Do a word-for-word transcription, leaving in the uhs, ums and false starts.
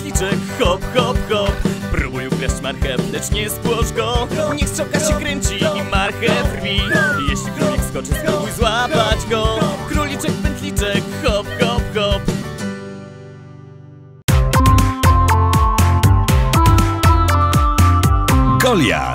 pętliczek, hop, hop, hop. Próbuj ukraść marchew, lecz nie spłosz go. Niech strzałka się kręci i marchew rwi. Jeśli królik skoczy, spróbuj złapać go. Króliczek, pętliczek, hop, hop, hop. Goliat.